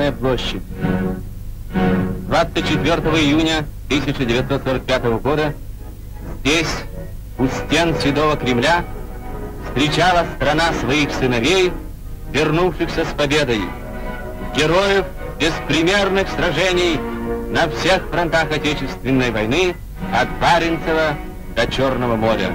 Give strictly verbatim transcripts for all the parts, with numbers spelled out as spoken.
Красная площадь. двадцать четвёртого июня тысяча девятьсот сорок пятого года здесь, у стен Седого Кремля, встречала страна своих сыновей, вернувшихся с победой, героев беспримерных сражений на всех фронтах Отечественной войны от Баренцева до Черного моря.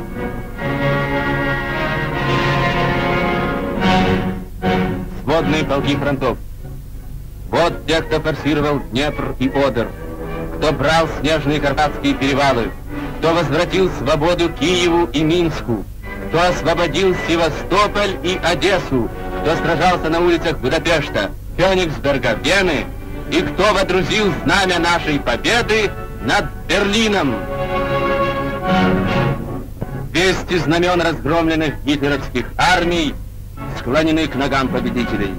Сводные полки фронтов. Вот те, кто форсировал Днепр и Одер, кто брал снежные Карпатские перевалы, кто возвратил свободу Киеву и Минску, кто освободил Севастополь и Одессу, кто сражался на улицах Будапешта, Кёнигсберга, Вены, и кто водрузил знамя нашей победы над Берлином. Двести знамен разгромленных гитлеровских армий склонены к ногам победителей.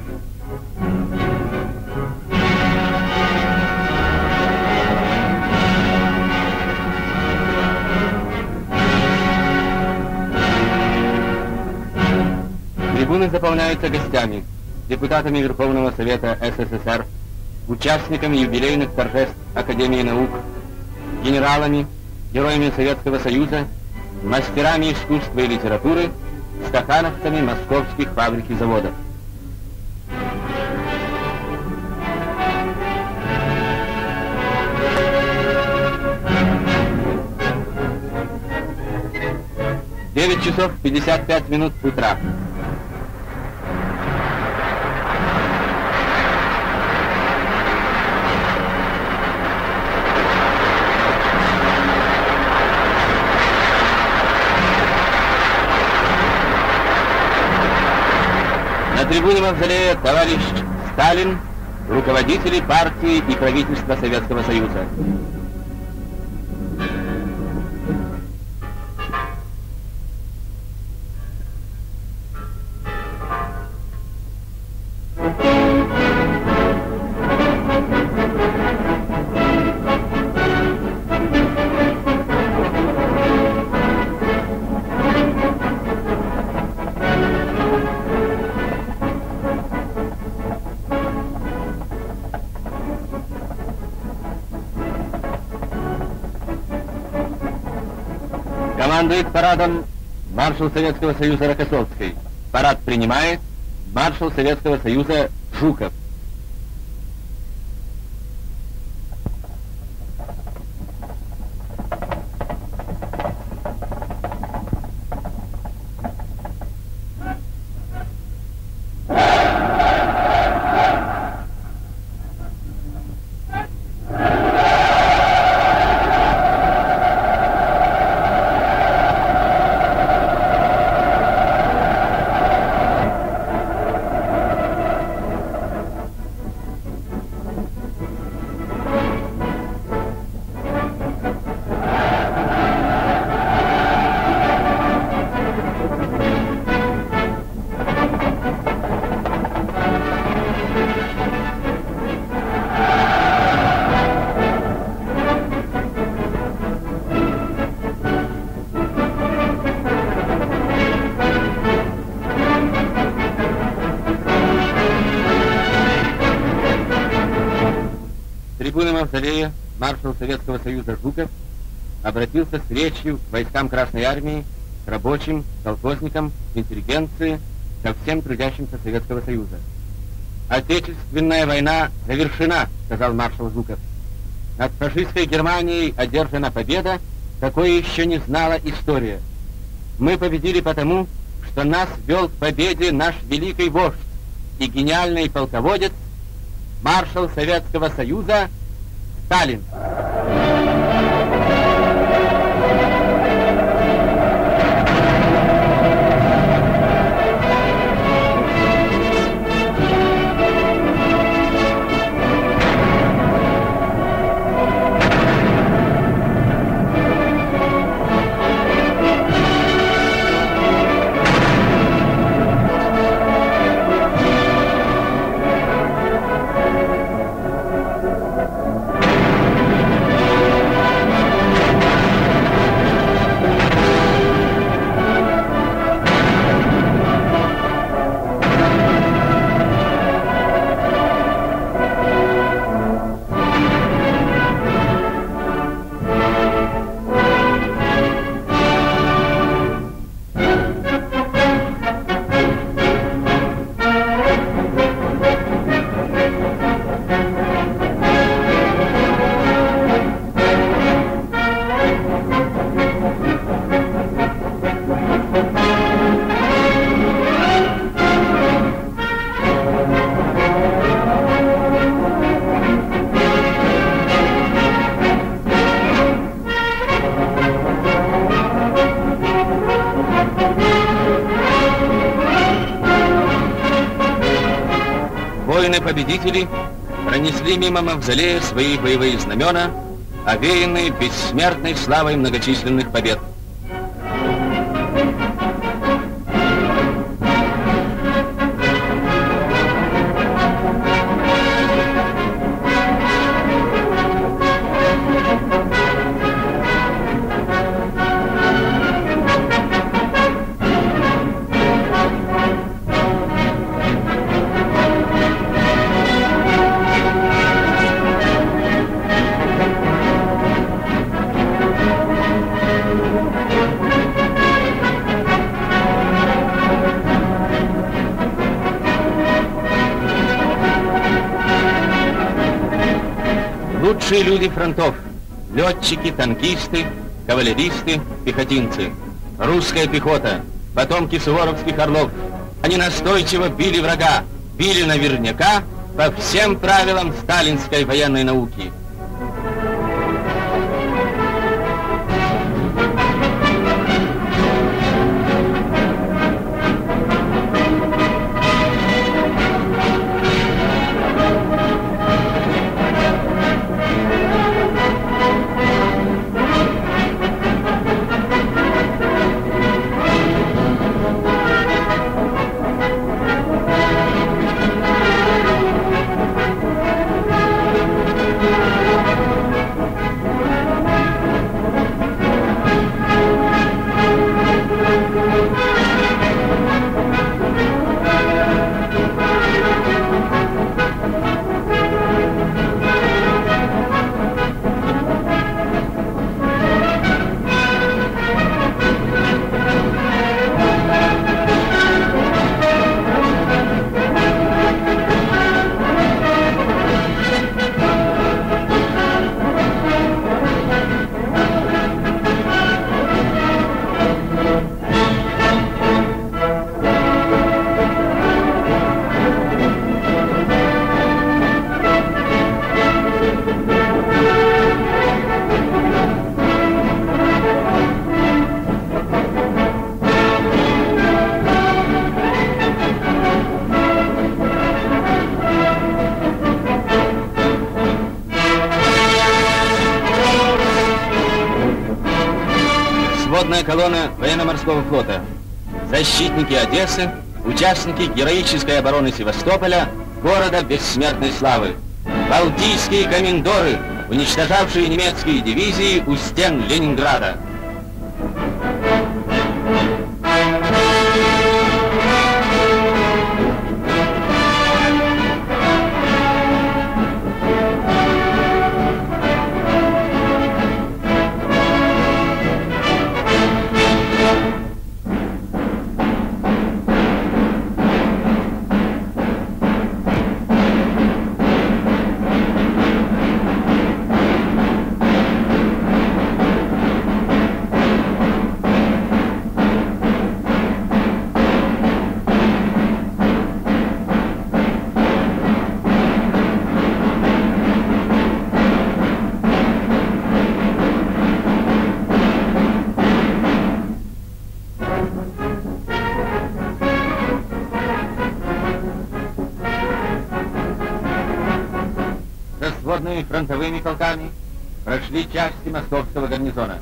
Трибуны заполняются гостями, депутатами Верховного Совета СССР, участниками юбилейных торжеств Академии наук, генералами, героями Советского Союза, мастерами искусства и литературы, стахановцами московских фабрик и заводов. девять часов пятьдесят пять минут утра. На трибуне мавзолея товарищ Сталин, руководители партии и правительства Советского Союза. Командует парадом маршал Советского Союза Рокоссовский. Парад принимает маршал Советского Союза Жуков. Трибуны мавзолея маршал Советского Союза Жуков обратился с речью к войскам Красной Армии, к рабочим, колхозникам, интеллигенции, ко всем трудящимся Советского Союза. «Отечественная война завершена», — сказал маршал Жуков. «Над фашистской Германией одержана победа, какой еще не знала история. Мы победили потому, что нас вел к победе наш великий вождь и гениальный полководец, маршал Советского Союза Сталин». воины-победители пронесли мимо мавзолея свои боевые знамена, овеянные бессмертной славой многочисленных побед. Лучшие люди фронтов, летчики, танкисты, кавалеристы, пехотинцы, русская пехота, потомки суворовских орлов. Они настойчиво били врага, били наверняка по всем правилам сталинской военной науки. Сводная колонна военно-морского флота, защитники Одессы, участники героической обороны Севастополя, города бессмертной славы, балтийские комендоры, уничтожавшие немецкие дивизии у стен Ленинграда. Сводными фронтовыми полками прошли части московского гарнизона.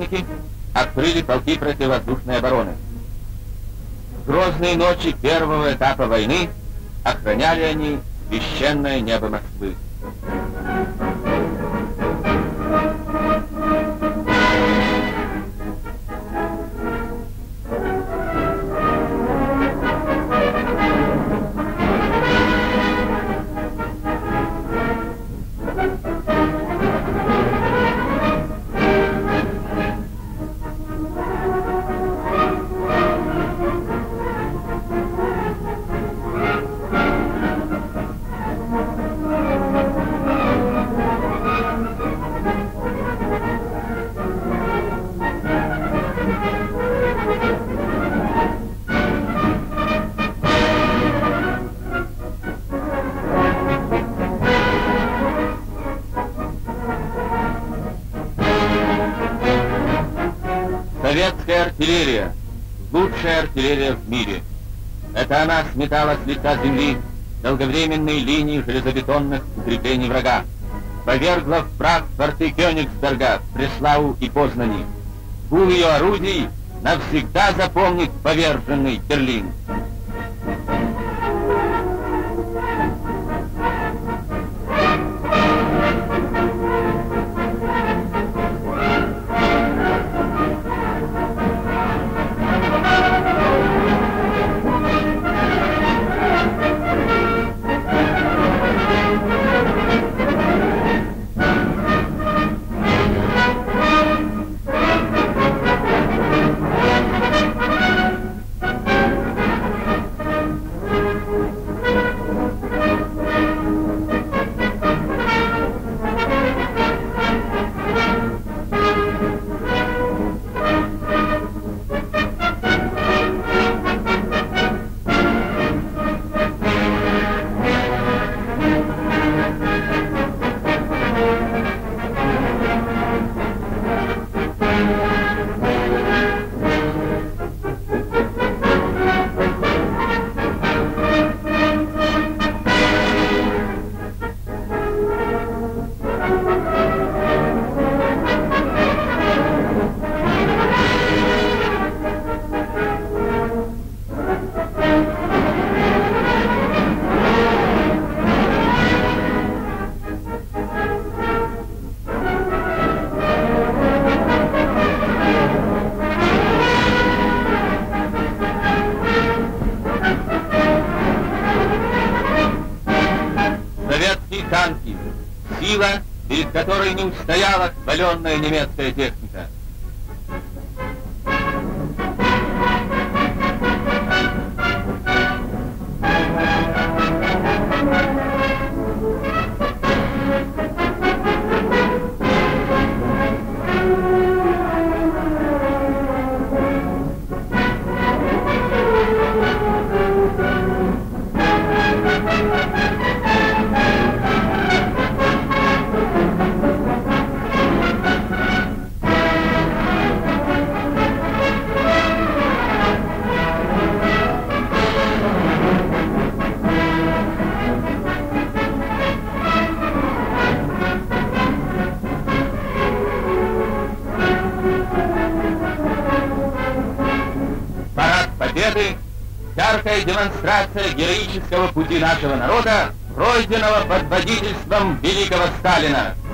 реки открыли полки противовоздушной обороны. В грозные ночи первого этапа войны охраняли они священное небо Москвы. Советская артиллерия – лучшая артиллерия в мире. Это она сметала с лица земли долговременные линии железобетонных укреплений врага, повергла в прах форты Кёнигсберга, Бреслау и Познани. Гул ее орудий навсегда запомнит поверженный Берлин. Танки, сила, перед которой не устояла хваленная немецкая техника. Победы, яркая демонстрация героического пути нашего народа, пройденного под водительством великого Сталина.